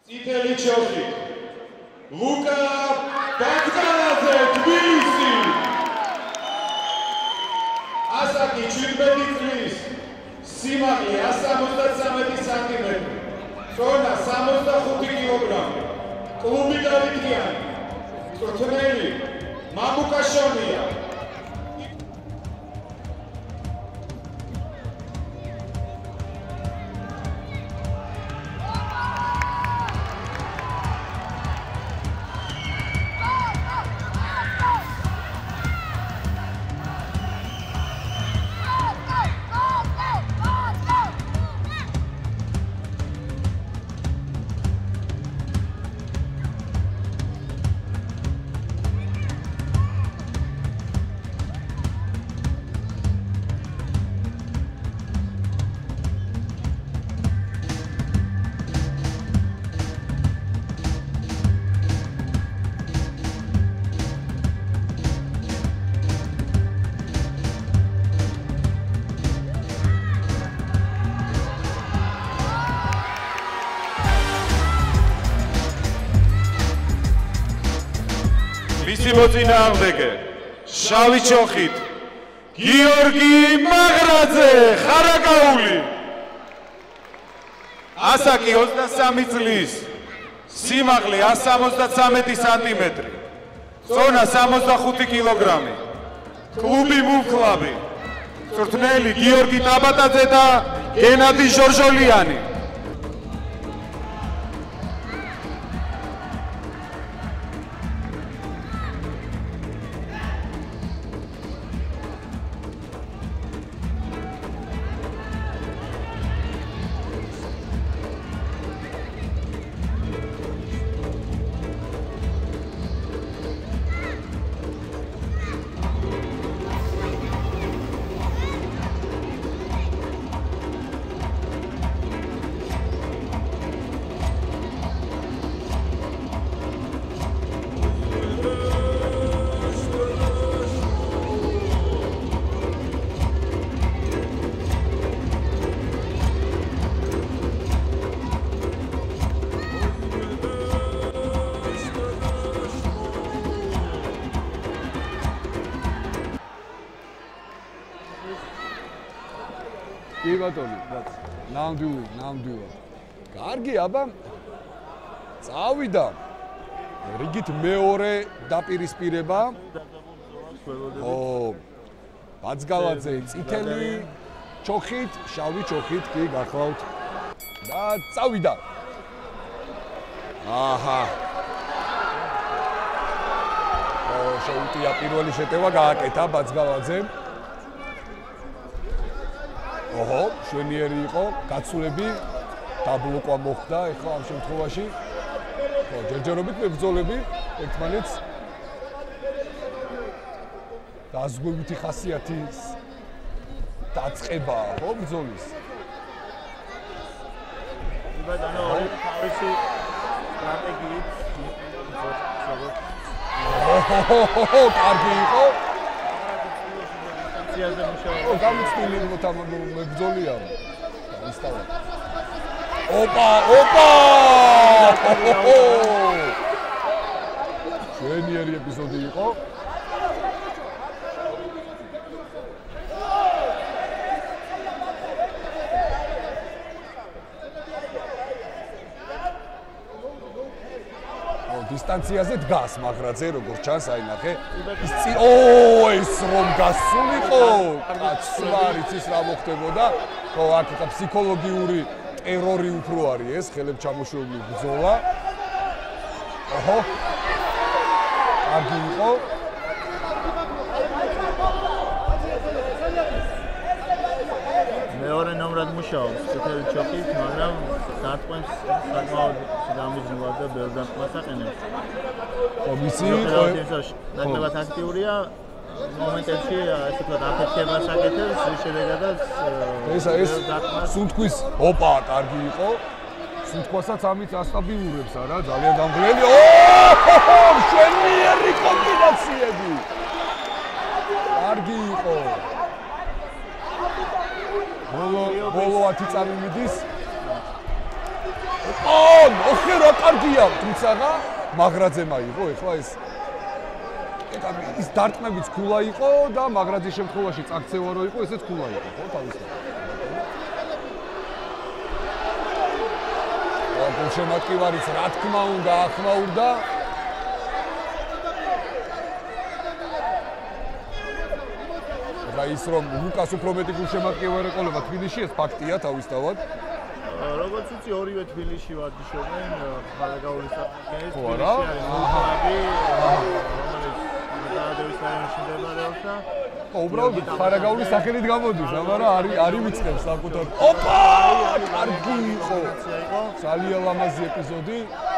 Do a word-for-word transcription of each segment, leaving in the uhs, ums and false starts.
წითელი ჩოხი ლუკა ბაგდანაძე თბილისი ასაკი შვიდმეტი წლის სიმაღლე εκατს სამოცდათრამეტი სანტიმეტრი წონა სამოცდახუთი კილოგრამი კლუბი დავითიანი მწვრთნელი მამუკაშონია მისი მოწინააღმდეგე შავი ჩოხით გიორგი მაღრაძე ხარაკაული ასაკი ოცდასამი წლის სიმაღლე εκατს სამოცდათრამეტი სანტიმეტრი წონა სამოცდახუთი კილოგრამი კლუბი მუხლაბი მწვრთნელი გიორგი ტაბატაძე და გენადი ჟორჟოლიანი კი ბატონო, ნამდვილი, ნამდვილად. კარგი, აბა. წავიდა. რიგით მეორე დაპირისპირება. ო, ბაცგალაძე წითელი ჩოხით, შავი ჩოხით კი გახლავთ. და წავიდა. აჰა. ო, შეუტია პირველი შეტევა გააკეთა ბაცგალაძემ. ოჰო, შვენიერი იყო, გაცვლები, დაბლოკვა მოხდა, ეხლა ამ შემთხვევაში. ხო, ჯერჯერობით მებრძოლები ერთმანეთს დაზღვევითი ხასიათის დაწყებაა, ხო, ბრძოლის. იბადანო, თავისი სტრატეგიით ოჰო, კარგი იყო. ო გამიწვილი მებრძოლია ისტავა ოპა ოპა შვენიერი ეპიზოდი იყო დისტანციაზე დგას მაღრაძე როგორ ჩანს აი ნახე ის წი ო ეს რომ გასულიყო კაცვარიც ის რა მოხდებოდა ხო აქ ხა ფსიქოლოგიური ტერორი უფრო არის ეს ხელებ ჩამოშვებული ბრძოლა ოჰო კარგი იყო მეორე ნომრად მუშაობს წითელი ჩოხით, მაგრამ დარტყმებს საკმაოდ დამიჯნულად და ბევრ დარტყმას აყენებს. კომისი ნაკლებად აქტიურია მომენტებში ასე ვთქვათ აფეთქებას აკეთებს, შედეგადაც ეს ეს სუნთქვის ოპა კარგი იყო. სუნთქვასაც ამით ასტაბილურებს არა ძალიან გამძლეები. ოჰო, შვენიერი კომბინაციები. კარგი იყო. ბოლო ბოლო ათი წამი მიდის. ო, ოხე რა მოვიდა, თუმცა მაგრაძე მაიღო, ეხლა ეს ეხლა ის დარტყმებიც ქულა იყო და მაგრაძის შემთხვევაში წაქცევა რო იყო, ესეც ქულა იყო, ხო, თავისთავად. გულშემატკივარიც რა თქმა უნდა ახმაურდა. და ის რომ ლუკას უფრო მეტი გულშემატკივარი ეყოლება თბილისში, ეს ფაქტია თავისთავად. როგორც ვიცი, ორივე თბილისში ვარჯიშობენ, ხარაგაულის საკითხის ხო არა? კლუბი, რომელიც დაადევის რაიონში მდებარეობს და ხო, უბრალოდ ხარაგაულის სახელით გამოდის, მაგრამ არის არის ვიწყებს საკუთარ. ოპა! კარგი იყო. ძალიან ლამაზი ეპიზოდი.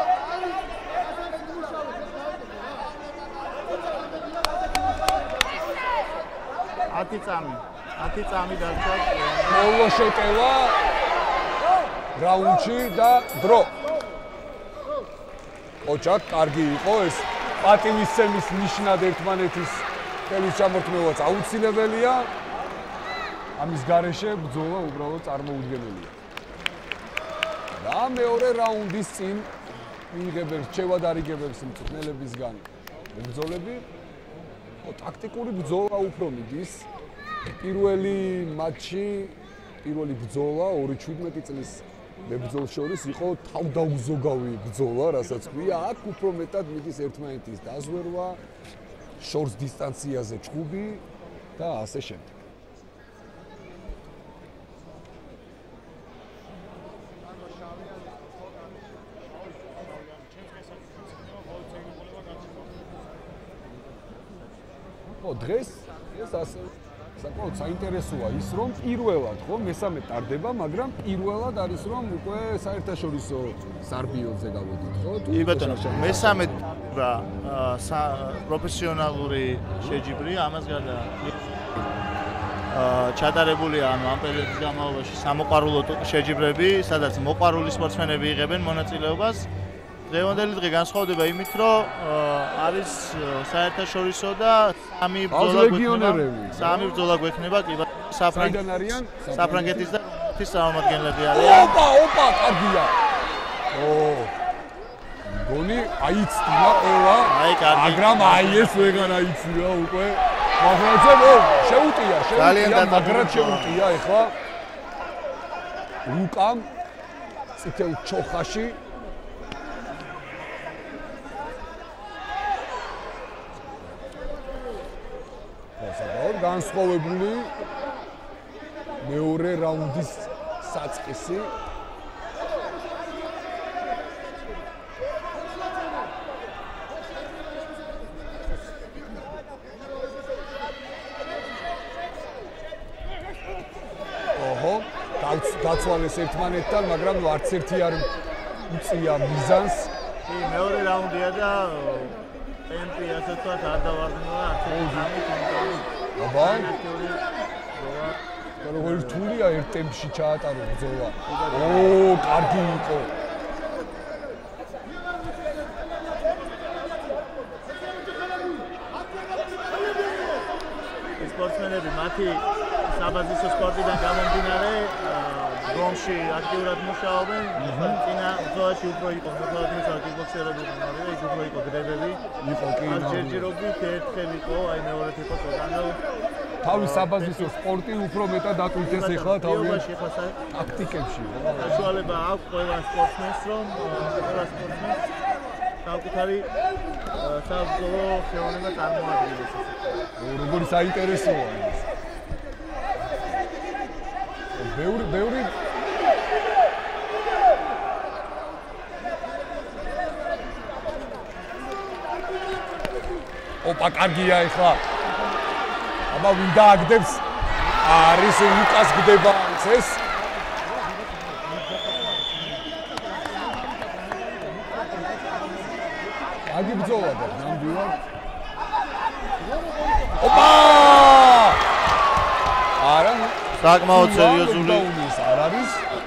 ათი წამი, ათი წამი დარჩა. მოლო შეტევა რაუნდში და დრო. ოჩა კარგი იყო ეს პატივისცემის ნიშნად ერთმანეთის ხელის ჩამორთმევაც აუცილებელია. ამის გარეშე ბრძოლა უბრალოდ წარმოუდგენელია. და მეორე რაუნდის წინ მიიღებენ რჩევად არიგებებს მწვრთნელებისგან ბრძოლები. ტაქტიკური ბრძოლა უფრო მიდის. პირველი მატჩი, პირველი ბრძოლა ორი შვიდმეტი წლის მებრძოლ შორის იყო თავდაუზოგავი ბრძოლა, რასაც ქვია, აქ უფრო მეტად მიდის ერთმანეთის დაზვერვა, შორს დისტანციაზე ჭუბი და ასე შემდეგ. ო დღეს ეს ასე საკმაოდ საინტერესოა ის რომ პირველად ხო მესამე ტარდება, მაგრამ პირველად არის რომ უკვე საერთაშორისო სარბიელზე გავედით, ხო? კი ბატონო, მესამე რა პროფესიონალური შეჯიბრია, ამას გარდა აა ჩატარებულია ანუ ამ პერიოდის განმავლობაში სამოყვარულო შეჯიბრები, სადაც მოყვარული სპორტსმენები იღებენ მონაწილეობას. დღევანდელი დღე განსხვავდება იმით, რომ არის საერთაშორისო და სამი ბრძოლა გვექნება. სამი ბრძოლა გვექნება, კი ბატონო, საფრანგეთიდან არიან, საფრანგეთის და თის წარმომადგენლები არიან. ოპა, ოპა, კარგია. ო. გონი აიცნა ყველა. აი კარგი. მაგრამ აი ეს ვეგან აიცია უკვე. მაგრაძე მო, შეუტია, შეუტია, მაგრად შეუტია ეხლა. ლუკამ წითელ ჩოხაში საკმაოდ განსხვავებული მეორე რაუნდის საწყისი. ოჰო, დაცვალეს ერთმანეთთან, მაგრამ არც ერთი არ უწია მიზანს. კი, მეორე რაუნდია და ტემპი ასე თქვა არ დავარდნა არც ერთი. აბა როგორ რთულია ერთ ტემპში ჩაატარო ბრძოლა. ო, კარგი იყო. სპორტსმენები მათი საბაზისო სპორტიდან გამომდინარე რომში აქტიურად მუშაობენ. წინა ბრძოლაში უფრო იყო მოთხოვნა კიკბოქსერები მაგრამ ის უფრო იყო გრებები. იყო კი ჯერჯერობით ერთხელ იყო აი მეორედ იყო სანო თავის საბაზისო სპორტი უფრო მეტად აკულტეს ახლა თავის ტაქტიკებში. საშუალება აქვს ყველა სპორტსმენს რომ ყველა სპორტსმენს საკუთარი საბრძოლო ხელოვნება წარმოადგენს. როგორი საინტერესოა ეს. ბევრი ბევრი ოპა კარგია ეხლა. აბა ვინ დააგდებს? არის ლუკას გდება ეს. აგი ბრძოლა და ნამდვილად. ოპა! არა საკმაოდ სერიოზული არ არის.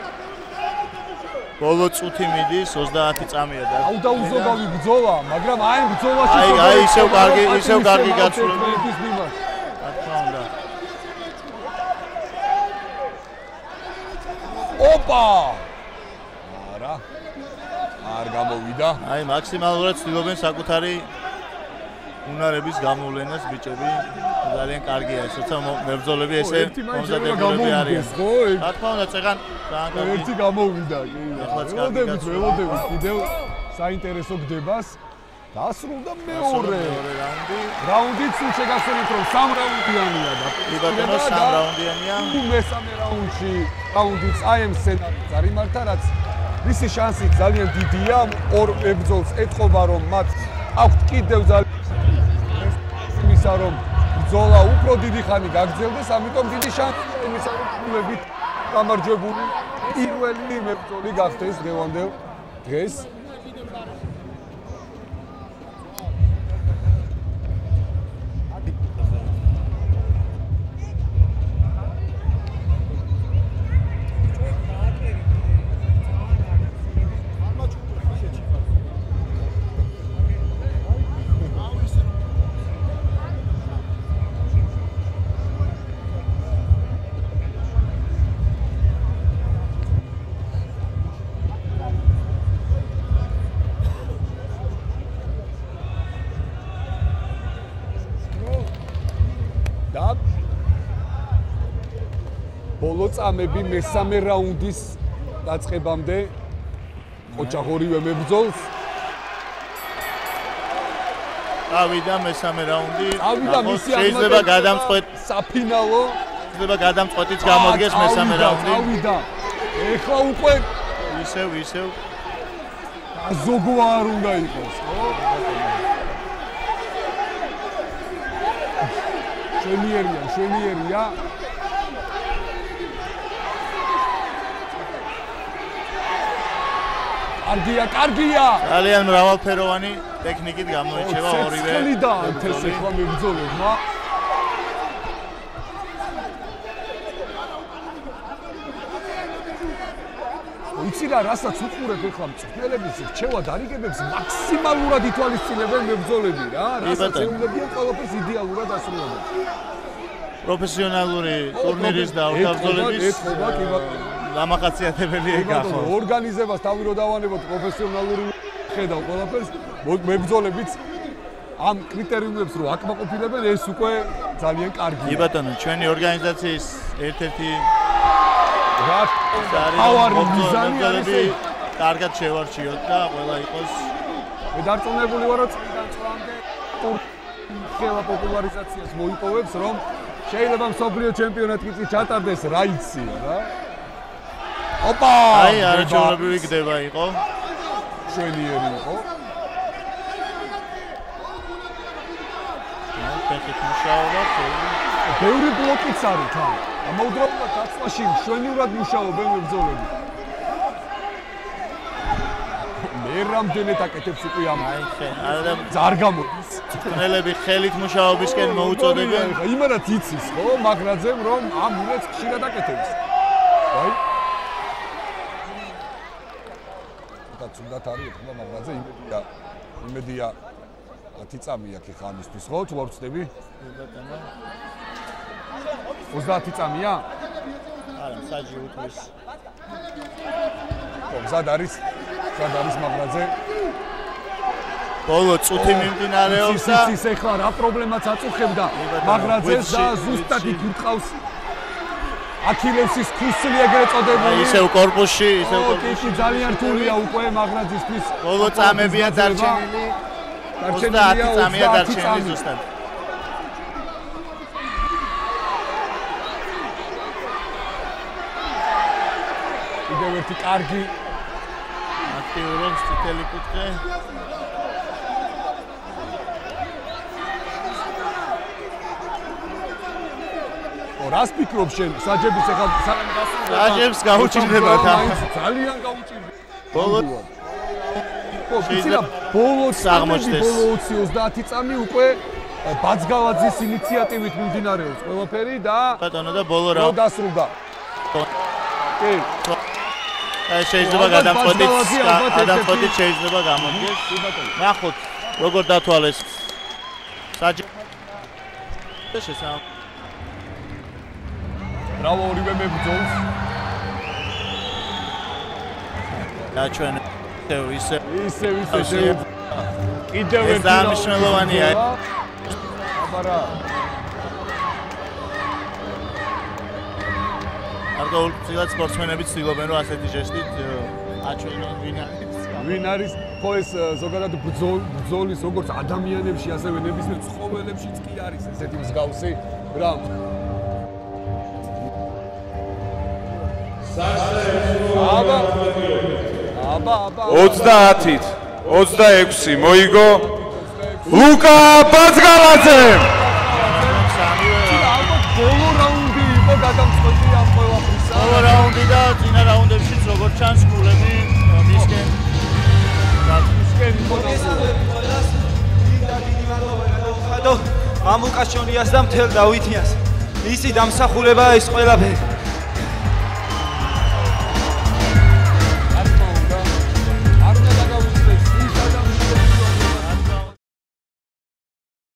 ბოლო წუთი მიდის ოცდაათი წამია და აუდაუზოგავი ბრძოლა, მაგრამ აი ბრძოლაში აი აი ისევ კარგი ისევ კარგი გაცვლები. რა თქმა უნდა. ოპა! არა. არ გამო გამოვიდა. აი, მაქსიმალურად ცდილობენ საკუთარი უნარების გამოვლენას ბიჭები. ძალიან კარგია ეს, როცა მებრძოლები ესე მომზადებულები არიან. ხო, რა თქმა უნდა, წეგან ძალიან კარგი. ერთი გამოვიდა, კი. ველოდებით, ველოდებით კიდევ საინტერესო გდებას. დასრულდა მეორე რაუნდი. რაუნდიც თუ შეგახსენებთ, რომ სამ რაუნდიანია და კი ბატონო, სამ რაუნდიანია. მესამე რაუნდში რაუნდი წაემ სცენარი წარიმართა, რაც მისი შანსი ძალიან დიდია. ორ მებრძოლს ეთყობა, რომ მათ აქვთ კიდევ ძალიან იმისა, რომ ბრძოლა უფრო დიდი ხანი გაგრძელდეს, ამიტომ დიდი შანსია იმისა, რომ კლუბებით გამარჯვებული პირველი მებრძოლი გახდეს დღევანდელ დღეს. ბოლო წამები მესამე რაუნდის დაწყებამდე ოჯახ ორივე მებრძოლს ავიდა მესამე რაუნდი. ავიდა მისი შეიძლება გადამწყვეტ საფინალო შეიძლება გადამწყვეტიც გამოდგეს მესამე რაუნდი. ავიდა. ეხლა უკვე ისევ ისევ ზოგო არ უნდა იყოს, ხო? შვენიერია, შვენიერია. კარგია, კარგია. ძალიან მრავალფეროვანი ტექნიკით გამოირჩევა ორივე. ცხრილიდან ეს ახლა მებრძოლებმა. იცი რა, რასაც უყურებ ახლა მწვრთნელების რჩევა დარიგებებს მაქსიმალურად ითვალისწინებენ მებრძოლები რა, რასაც ეუბნებიან ყველაფერს იდეალურად ასრულებენ. პროფესიონალური ტურნირის და ორთაბრძოლების ეთყობა კი ბატონო. დამახასიათებელია გახო. ორგანიზებას თავი რო დავანებოთ პროფესიონალური ხედავ ყველაფერს, მებრძოლებიც ამ კრიტერიუმებს რო აკმაყოფილებენ, ეს უკვე ძალიან კარგია. კი ბატონო, ჩვენი ორგანიზაციის ერთ-ერთი რა თავარი მიზანი არის კარგად შევარჩიოთ და ყველა იყოს მე დარწმუნებული ვარ რომ წინდან წლამდე ხელა პოპულარიზაციას მოიპოვებს რომ შეიძლება მსოფლიო ჩემპიონატიც ჩატარდეს რა იცი რა ოპა აი არაჩვეულებრივი გდება იყო შვენიერი იყო ფეხით მუშაობა ბევრი ბლოკიც არის თან ამოუდროულად დაწვაში მშვენივრად მუშაობენ მებრძოლები. მე რამდენად აკეთებს უკვე ამ ძარ გამოდის. წვრთნელები ხელით მუშაობისკენ მოუწოდებენ. იმანაც იცის ხო მაგრაძემ რომ ამ უნებს ხშირად აკეთებს. აი. და თუნდაც არის ხო მაგრაძე იმედია იმედია ათი წამი აქვს ხა ამისთვის ხო თუ არ ვწდები? ბატონო ოცდაათი წამია? არა, საჯი უთმის. ხო, მზად არის, მზად არის მაგრაძე. ბოლო წუთი მიმდინარეობს და ის ეხლა რა პრობლემაც აწუხებდა მაგრაძეს და ზუსტად იქ ურტყავს აქილევსის ქუსლი ეგრეთ წოდებული. ისევ კორპუსში, ისევ კორპუსში. კი, ძალიან რთულია უკვე მაგრაძისთვის. ბოლო წამებია დარჩენილი. ოცდაათი წამია დარჩენილი ზუსტად. კიდევ ერთი კარგი აქტიურობს წითელი კუთხე. ო რას ფიქრობ შენ საჯების ახლა სანამ გასულიყო? საჯებს გაუჭირდება თან. ძალიან გაუჭირდება. ბოლო ხო, შეიძლება ბოლო აღმოჩნდეს. ბოლო ოცი ოცდაათი წამი უკვე ბაცგალაძის ინიციატივით მიმდინარეობს ყველაფერი და ბატონო და ბოლო რა დასრულდა. კი. აი შეიძლება გადამწყვეტიც გადამწყვეტიც შეიძლება გამოდგეს. ნახოთ როგორ დათვალეს საჯი შესაძლოა ბრავო ორივე მებრძოლს და ჩვენ ისე ისე ისე შეუძლია. კიდევ ერთი დამშნელოვანია. აბარა. გარკვეულ წილად სპორტსმენები ცდილობენ რომ ასეთი ჟესტით აჩვენონ ვინ არის. ვინ არის ხო ეს ზოგადად ბრძოლის როგორც ადამიანებში ასევე ნებისმიერ ცხოველებშიც კი არის ესეთი მსგავსი რამ. აბა აბა აბა ოცდაათით ოცდაექვსი მოიგო ლუკა ბაძგალაძემ. ალბათ ბოლო რაუნდი იყო გადამწყვეტი ამ ყველაფრისა. ბოლო რაუნდი და წინა რაუნდებშიც როგორც ჩანს გულები მისკენ მისკენ იყო მამუკაშონიას და მთელ დავითიას. ისი დამსახურებაა ეს ყველაფერი.